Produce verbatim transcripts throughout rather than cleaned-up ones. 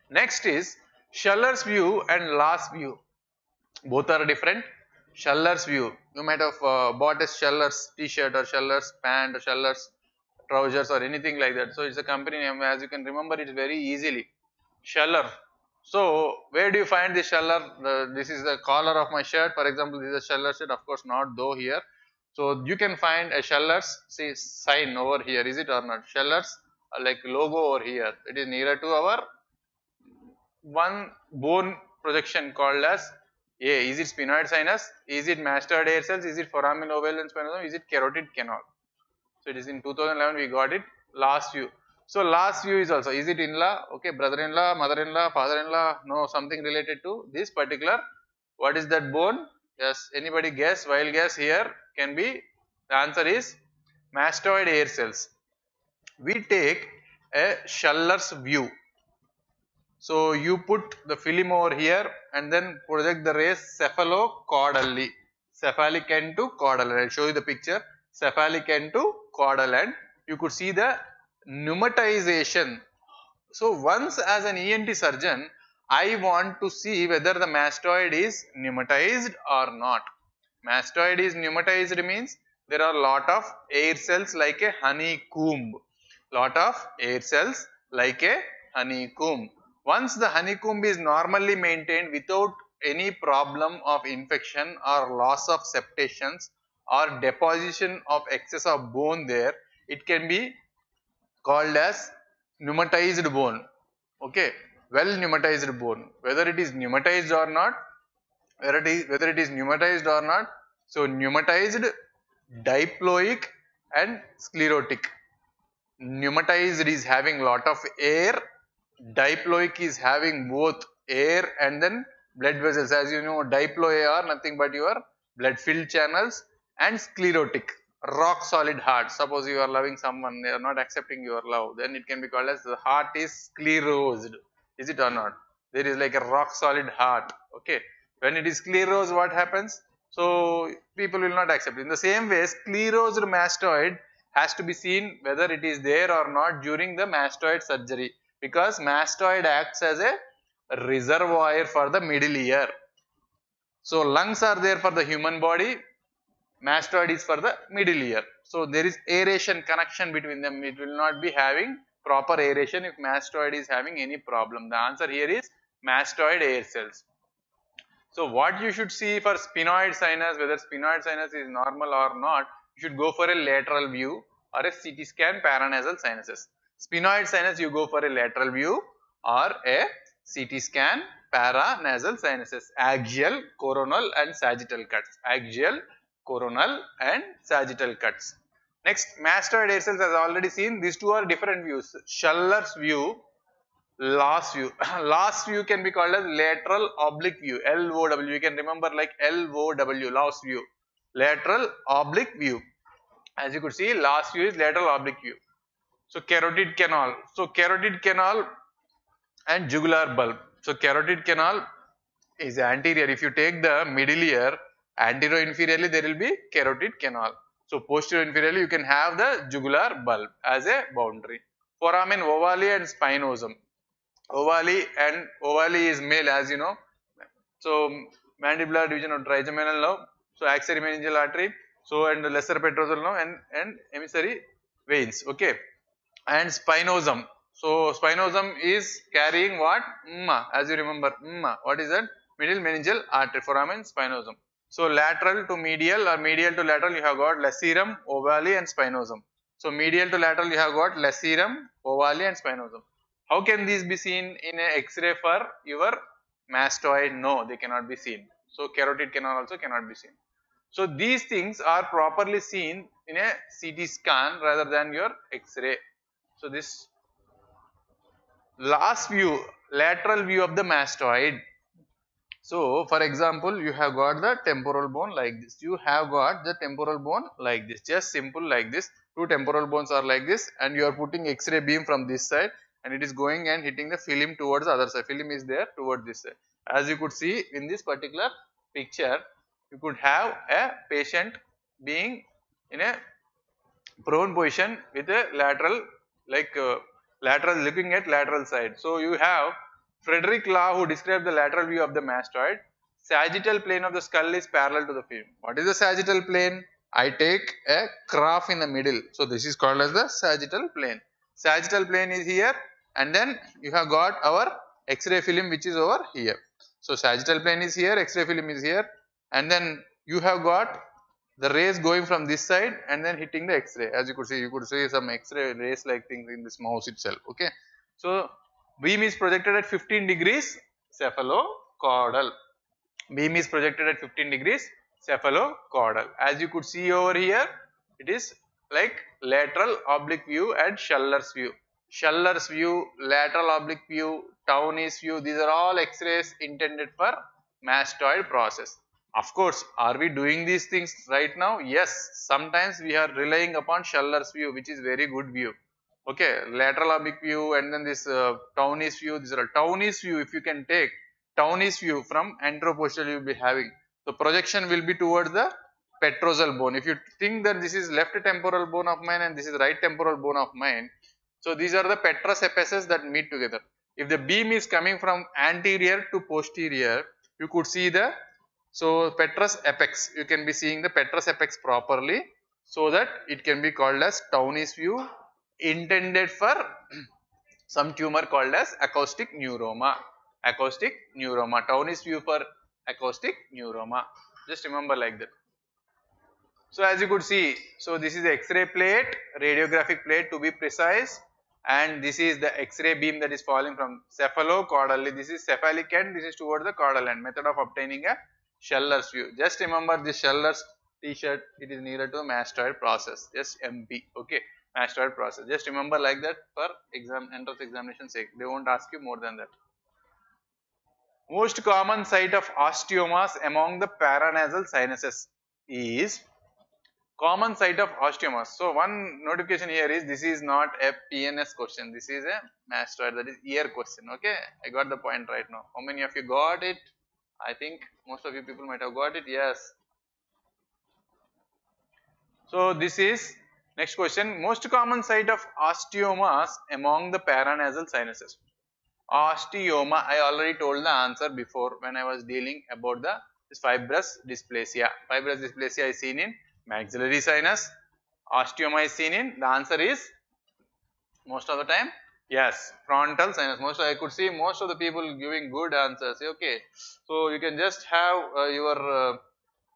Next is Schuller's view and Last view. Both are different. Schuller's view. You might have uh, bought a Schuller's t-shirt or Schuller's pant or Schuller's trousers or anything like that. So it's a company name. As you can remember it very easily. Schuller. So where do you find this Schuller? The, this is the collar of my shirt. For example, this is a Schuller shirt. Of course, not though here. So you can find a Schuller's see, sign over here. Is it or not? Schuller's uh, like logo over here. It is nearer to our one bone projection called as A. Is it sphenoid sinus? Is it mastoid air cells? Is it foramen ovale spinosum? Is it carotid canal? So it is in two thousand eleven we got it. Last view. So last view is also, is it in-law? Okay, brother-in-law, mother-in-law, father-in-law? No, something related to this particular. What is that bone? Yes, anybody guess? Wild guess here can be. The answer is mastoid air cells. We take a Schuller's view. So you put the film over here and then project the rays cephalocaudally, cephalic end to caudal. I will show you the picture. Cephalic end to caudal, and you could see the pneumatization. So once as an E N T surgeon, I want to see whether the mastoid is pneumatized or not. Mastoid is pneumatized means there are lot of air cells like a honeycomb. Lot of air cells like a honeycomb. Once the honeycomb is normally maintained without any problem of infection or loss of septations or deposition of excess of bone there, it can be called as pneumatized bone. Okay, well pneumatized bone. Whether it is pneumatized or not, whether it is, whether it is pneumatized or not. So pneumatized, diploic and sclerotic. Pneumatized is having lot of air, diploic is having both air and then blood vessels. As you know, diploid are nothing but your blood filled channels, and sclerotic, rock solid heart. Suppose you are loving someone, they are not accepting your love, then it can be called as the heart is sclerosed. Is it or not? There is like a rock solid heart. Okay, when it is sclerosed, what happens? So people will not accept it. In the same way, sclerosed mastoid has to be seen whether it is there or not during the mastoid surgery, because mastoid acts as a reservoir for the middle ear. So lungs are there for the human body, mastoid is for the middle ear. So there is aeration connection between them. It will not be having proper aeration if mastoid is having any problem. The answer here is mastoid air cells. So what you should see for sphenoid sinus, whether sphenoid sinus is normal or not, you should go for a lateral view or a C T scan paranasal sinuses. Sphenoid sinus you go for a lateral view or a C T scan paranasal sinuses. Axial, coronal and sagittal cuts. Axial, coronal and sagittal cuts. Next, mastoid air cells, as already seen, these two are different views. Schuller's view, last view. Last view can be called as lateral oblique view, L O W. You can remember like L O W, last view. Lateral oblique view. As you could see, last view is lateral oblique view. So carotid canal. So carotid canal and jugular bulb. So carotid canal is anterior. If you take the middle ear, anterior inferiorly there will be carotid canal. So posterior inferiorly you can have the jugular bulb as a boundary. Foramen ovale and spinosum. Ovale and ovale is male, as you know. So mandibular division of trigeminal nerve. So axillary meningeal artery. So and lesser petrosal nerve and and emissary veins. Okay, and spinosum. So spinosum is carrying what? Mm, as you remember, mm, what is that? Middle meningeal artery, foramen spinosum. So lateral to medial or medial to lateral you have got lacerum, ovale and spinosum. So medial to lateral you have got lacerum, ovale and spinosum. How can these be seen in a X-ray for your mastoid? No, they cannot be seen. So carotid canal also cannot be seen. So these things are properly seen in a C T scan rather than your X-ray. So this last view, lateral view of the mastoid. So for example, you have got the temporal bone like this. You have got the temporal bone like this. Just simple like this. Two temporal bones are like this, and you are putting X-ray beam from this side, and it is going and hitting the film towards the other side. Film is there towards this side. As you could see in this particular picture, you could have a patient being in a prone position with a lateral, like uh, lateral looking at lateral side. So you have Frederick Law, who described the lateral view of the mastoid, sagittal plane of the skull is parallel to the film. What is the sagittal plane? I take a graph in the middle. So this is called as the sagittal plane. Sagittal plane is here, and then you have got our X-ray film which is over here. So sagittal plane is here, X-ray film is here, and then you have got the rays going from this side and then hitting the X-ray. As you could see, you could see some X-ray rays like things in this mouse itself. Okay. So beam is projected at fifteen degrees cephalocaudal. Beam is projected at fifteen degrees cephalocaudal. As you could see over here, it is like lateral oblique view and Schuller's view. Schuller's view, lateral oblique view, Townes view, these are all X-rays intended for mastoid process. Of course, are we doing these things right now? Yes, sometimes we are relying upon Schuller's view, which is very good view. Okay, lateral oblique view and then this uh, Townes view, these are Townes view. If you can take Townes view from anteroposterior, you will be having the projection will be towards the petrosal bone. If you think that this is left temporal bone of mine and this is right temporal bone of mine, so these are the petrous apices that meet together. If the beam is coming from anterior to posterior, you could see the so petrous apex. You can be seeing the petrous apex properly, so that it can be called as Townes view, intended for some tumor called as acoustic neuroma. Acoustic neuroma. Townes view for acoustic neuroma. Just remember like that. So as you could see, so this is the X-ray plate, radiographic plate to be precise, and this is the X-ray beam that is falling from cephalocaudally. This is cephalic end, this is towards the caudal end. Method of obtaining a Schuller's view. Just remember this Schuller's T-shirt, it is nearer to mastoid process. Just M P. Okay, mastoid process. Just remember like that for exam entrance examination sake. They won't ask you more than that. Most common site of osteomas among the paranasal sinuses is common site of osteomas. So one notification here is this is not a P N S question. This is a mastoid, that is ear question. Okay, I got the point right now. How many of you got it? I think most of you people might have got it. Yes. So this is next question. Most common site of osteomas among the paranasal sinuses. Osteoma, I already told the answer before when I was dealing about the this fibrous dysplasia. Fibrous dysplasia is seen in maxillary sinus. Osteoma is seen in, the answer is most of the time, yes, frontal sinus. Most I could see most of the people giving good answers. Okay, so you can just have uh, your uh,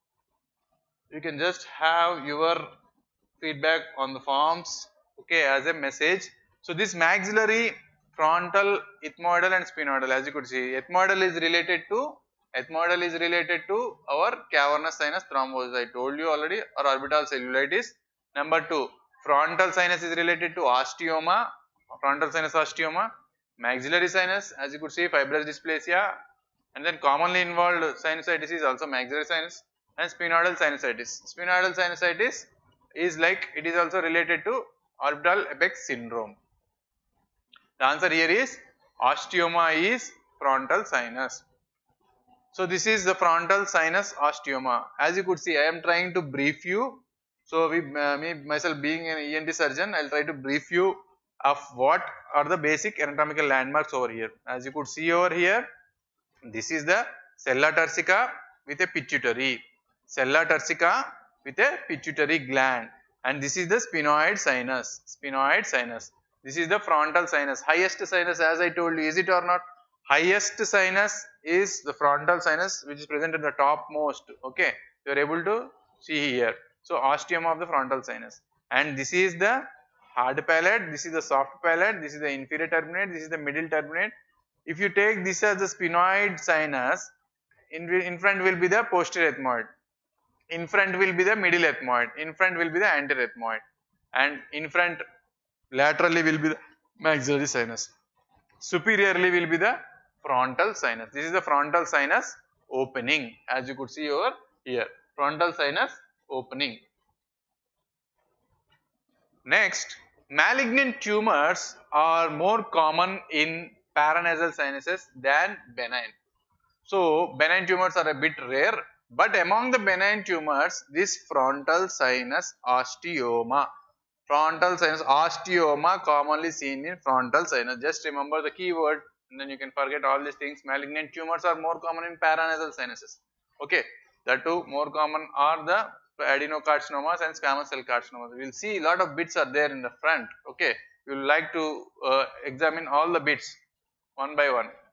you can just have your feedback on the forms. Okay, as a message. So this maxillary, frontal, ethmoidal and sphenoidal, as you could see, ethmoidal is related to ethmoidal is related to our cavernous sinus thrombosis. I told you already, or orbital cellulitis. Number two, frontal sinus is related to osteoma, frontal sinus osteoma, maxillary sinus, as you could see, fibrous dysplasia, and then commonly involved sinusitis is also maxillary sinus, and sphenoidal sinusitis. Sphenoidal sinusitis is like, it is also related to orbital apex syndrome. The answer here is osteoma is frontal sinus. So this is the frontal sinus osteoma. As you could see, I am trying to brief you. So we, uh, me myself being an E N T surgeon, I will try to brief you of what are the basic anatomical landmarks over here. As you could see over here, this is the sella turcica with a pituitary. Sella turcica with a pituitary gland, and this is the sphenoid sinus. Sphenoid sinus. This is the frontal sinus. Highest sinus, as I told you, is it or not? Highest sinus is the frontal sinus, which is present at the topmost. Okay, you are able to see here. So osteoma of the frontal sinus, and this is the hard palate, this is the soft palate, this is the inferior turbinate, this is the middle turbinate. If you take this as the sphenoid sinus, in, in front will be the posterior ethmoid, in front will be the middle ethmoid, in front will be the anterior ethmoid, and in front laterally will be the maxillary sinus, superiorly will be the frontal sinus. This is the frontal sinus opening, as you could see over here, frontal sinus opening. Next, malignant tumors are more common in paranasal sinuses than benign. So benign tumors are a bit rare, but among the benign tumors, this frontal sinus osteoma, frontal sinus osteoma commonly seen in frontal sinus. Just remember the key word and then you can forget all these things. Malignant tumors are more common in paranasal sinuses. Okay, the two more common are the adenocarcinomas and squamous cell carcinomas. We will see a lot of bits are there in the front. Okay, we will like to uh, examine all the bits one by one.